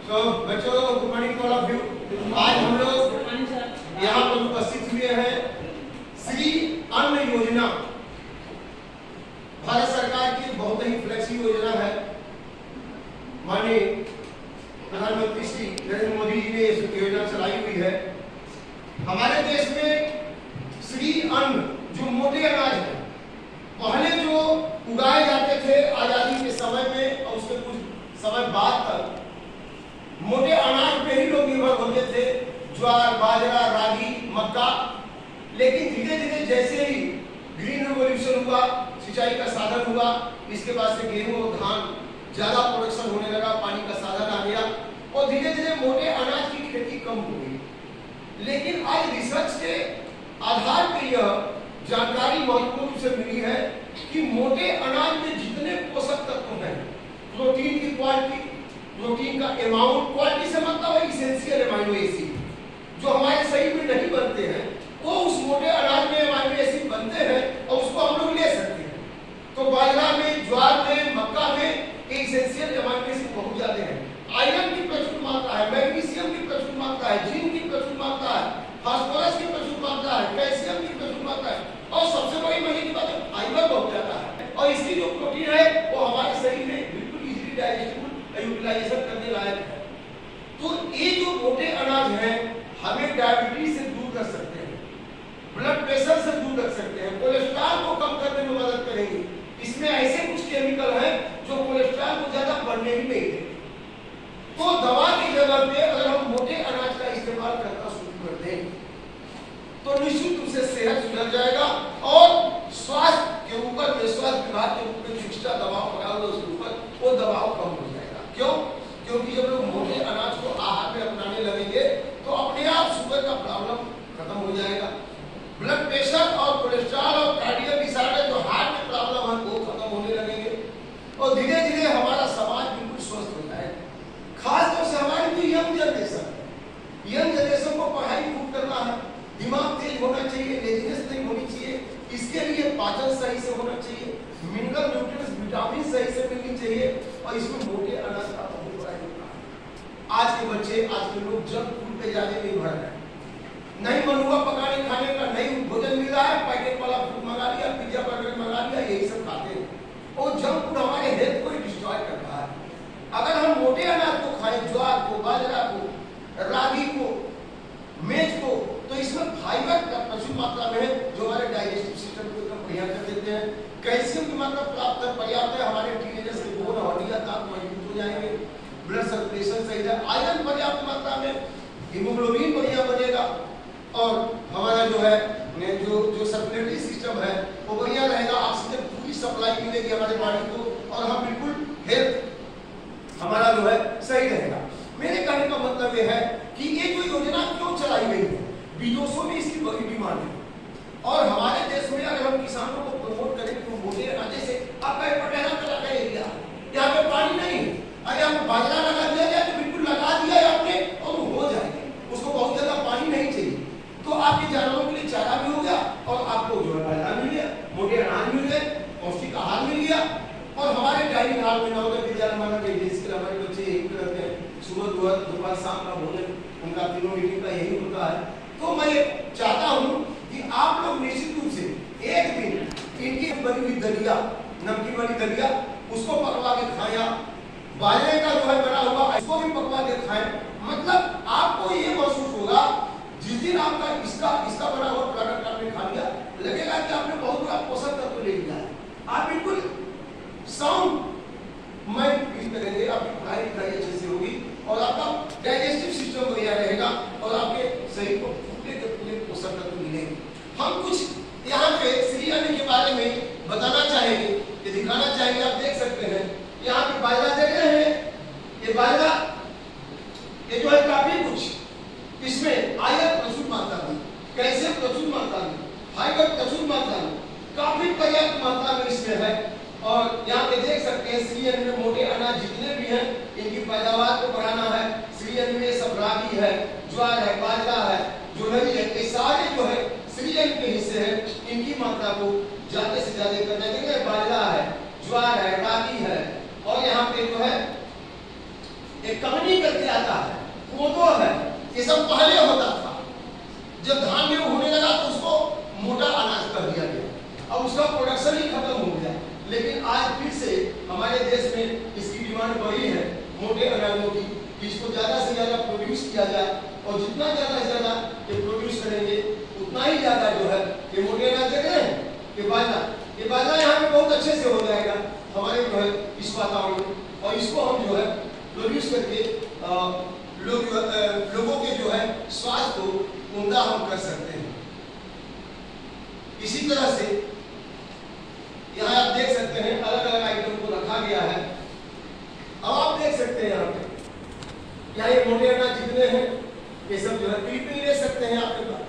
तो बच्चों good morning to all of you. आज हम लोग यहाँ पर उपस्थित हुए हैं श्री अन्न योजना, भारत सरकार की बहुत ही फ्लेक्सी योजना है। माननीय प्रधानमंत्री श्री नरेंद्र मोदी जी ने इस योजना चलाई हुई है। हमारे देश में श्री अन्न जो मोटे अनाज है, पहले जो उगाए जाते थे आजादी के समय में और उसके कुछ समय बाद तक मोटे अनाज पे ही लोग निर्भर होते थे, ज्वार, बाजरा, रागी, मक्का। लेकिन धीरे धीरे जैसे ही ग्रीन रिवॉल्यूशन हुआ, सिंचाई का साधन हुआ, इसके बाद से गेहूं और धान ज्यादा प्रोडक्शन होने लगा, पानी का साधन आ गया और धीरे धीरे मोटे अनाज की खेती कम हो गई। लेकिन आज रिसर्च के आधार पर यह जानकारी महत्वपूर्ण रूप से मिली है कि मोटे अनाज में जितने पोषक तत्व हैं, प्रोटीन की क्वालिटी, प्रोटीन का अमाउंट, क्वालिटी से मतलब है इसेंशियल अमाइनो एसिड जो हमारे शरीर में नहीं बनते हैं, वो उस मोटे अनाज में अमाइनो एसिड बनते हैं और उसको हम लोग ले सकते हैं। तो बाजरा में, ज्वार में, मक्का में इसेंशियल अमाइनो एसिड बहुत ज्यादा है। आयरन की प्रचुर मात्रा है, मैग्नीशियम की प्रचुर मात्रा है, जिंक की प्रचुर मात्रा है, फास्फोरस की प्रचुर मात्रा है, कैल्शियम की प्रचुर मात्रा है और सबसे बड़ी मजे की बात है फाइबर बहुत ज्यादा है। और इसकी जो प्रोटीन है वो हमारे शरीर में बिल्कुल इजीली डाइजेस्टेबल, यूटिलाइजेशन करने लायक है। तो ये जो मोटे अनाज हैं हमें डायबिटीज से दूर कर सकते हैं, ब्लड प्रेशर से दूर कर सकते हैं, कोलेस्ट्रॉल को कम करने में मदद करेंगे। इसमें ऐसे कुछ केमिकल हैं जो कोलेस्ट्रॉल को ज्यादा बढ़ने भी नहीं देते। तो दवा की जगह पे अगर हम मोटे अनाज का इस्तेमाल करना शुरू कर दें तो निश्चित रूप से सेहत सुधर जाएगा और स्वास्थ्य के ऊपर में, स्वास्थ्य विभाग के ऊपर जो एक्स्ट्रा दबाव पड़ा हुआ उसके ऊपर वो दबाव कम हो जाएगा। क्यों? क्योंकि जब लोग मोटे अनाज को आहार में अपनाने लगेंगे तो अपने आप शुगर का प्रॉब्लम खत्म हो जाएगा। ब्लड प्रेशर और कोलेस्ट्रॉल और कार्डियक डिसऑर्डर जो हार्ट में प्रॉब्लम है वो खत्म होने लगेंगे और धीरे धीरे हमारा समाज बिल्कुल स्वस्थ हो जाएगा। खासतौर से हमारी जो यंग जनरेशन को पढ़ाई खूब करना है, दिमाग तेज होना चाहिए, लेजीनेस नहीं होनी चाहिए। इसके लिए पाचन सही से होना चाहिए, मिनरल न्यूट्रिएंट्स, विटामिन सही से मिलनी चाहिए और इसमें मोटे अनाज का बहुत बड़ा योगदान है। आज के बच्चे, आज के लोग जंक फूड पे ज्यादा निर्भर हैं। नहीं मन हुआ पकाने खाने का, नहीं भोजन मिल रहा है, पैकेट वाला फूड मंगा लिया, पिज्जा बर्गर मंगा लिया, यही सब खाते हैं और जंक फूड हमारे हेल्थ को डिस्ट्रॉय कर रहा है। अगर हम मोटे अनाज को खाएं, ज्वार को, बाजरा को, रागी को, मेज को, तो इसमें फाइबर का प्रचुर मात्रा में है जो हमारे डाइजेस्टिव सिस्टम को एकदम बढ़िया कर देते हैं। कैल्शियम की मात्रा पर्याप्त है, हमारे टीनेजर्स के बोन हड्डियां दांत मजबूत हो जाएंगे, ब्लड सर्कुलेशन सही है। आयरन पर्याप्त मात्रा में, हीमोग्लोबिन बढ़िया बनेगा और हमारा जो है जो सर्कुलेटरी सिस्टम है वो बढ़िया रहेगा। ऑक्सीजन पूरी सप्लाई मिलेगी हमारे बॉडी को और हम बिल्कुल हेल्थ हमारा जो है सही रहेगा। मेरे कहने का मतलब यह है कि ये जो योजना क्यों चलाई गई है, विदेशों में इसकी बड़ी डिमांड है और हमारे देश में अगर हम किसानों को प्रमोट करें तो मोटे अनाज से आपका पटेरा का एरिया यहाँ पे पानी नहीं है, अगर आपको बाजरा लगा दिया जाए तो बिल्कुल लगा दिया है आपने और वो हो जाएगा, उसको बहुत ज्यादा पानी नहीं चाहिए। तो आपके जानवरों के लिए चारा भी हो गया और आपको जो है बाजरा मिल गया, मोटे अनाज मिल गए, पौष्टिक आहार मिल गया और हमारे डाइनिंग हॉल में नवोदय विद्यालय हमारे बच्चे यही करते हैं, सुबह दोपहर शाम का भोजन उनका तीनों मीटिंग का यही होता है। तो मैं चाहता हूं कि आप लोग निश्चित रूप से एक दिन इनकी बनी हुई दलिया, नमकीन वाली दलिया, उसको पकवा के खाएं, बाजरे का जो है बना हुआ उसको भी पकवा के खाएं। मतलब आपको ये महसूस होगा जिस दिन आपका इसका बना हुआ प्रोडक्ट आपने खा लिया, लगेगा कि आपने बहुत बड़ा पोषक तत्व ले लिया है। आप बिल्कुल साउंड माइंड फील करेंगे, आपकी पढ़ाई लिखाई अच्छे से होगी और आपका डाइजेस्टिव सिस्टम बढ़िया रहेगा और आपके शरीर को पूरे के पूरे पोषक तत्व मिलेंगे। हम कुछ यहाँ पे श्री अन्न के बारे में बताना चाहेंगे, ये दिखाना चाहेंगे। आप देख सकते हैं यहाँ पे बाजरा देख रहे हैं, ये बाजरा ये जो है काफी कुछ इसमें आयरन प्रचुर मात्रा में, कैल्शियम प्रचुर मात्रा में, फाइबर प्रचुर मात्रा में, काफी पर्याप्त मात्रा में इसमें है। और यहाँ पे देख सकते हैं श्री अन्न में मोटे अनाज जितने भी हैं इनकी पैदावार को बढ़ाना है। श्री अन्न में सब रागी है, ज्वार है, बाजरा है, जोलरी है, ये सारे जो है श्री अन्न के हिस्से हैं, इनकी मात्रा को ज्यादा से ज्यादा करना चाहिए। बाजरा है, ज्वार है, रागी है और यहाँ पे जो है एक कहानी करके ये सब पहले होता था। जब धान गेहूं होने लगा तो उसको मोटा अनाज कर दिया गया, अब उसका प्रोडक्शन ही खत्म हो गया। लेकिन आज फिर से हमारे देश में इसकी डिमांड बढ़ी है मोटे अनाजों की, इसको ज्यादा से ज्यादा प्रोड्यूस किया जाए, और जितना ज्यादा से ज्यादा ये प्रोड्यूस करेंगे उतना ही ज्यादा जो है ये मोटे अनाज देख रहे हैं, ये बाजरा यहाँ पे बहुत अच्छे से हो जाएगा हमारे जो है इस वातावरण में, और इसको हम जो है प्रोड्यूस करके लोगों के जो है स्वास्थ्य को उम्दा हम कर सकते हैं। इसी तरह से यहाँ आप देख सकते हैं अलग अलग आइटम को रखा गया है। अब आप देख सकते हैं यहाँ पे, यहाँ ये मोटे अनाज जितने हैं ये सब जो है पीपी ले सकते हैं आपके पास।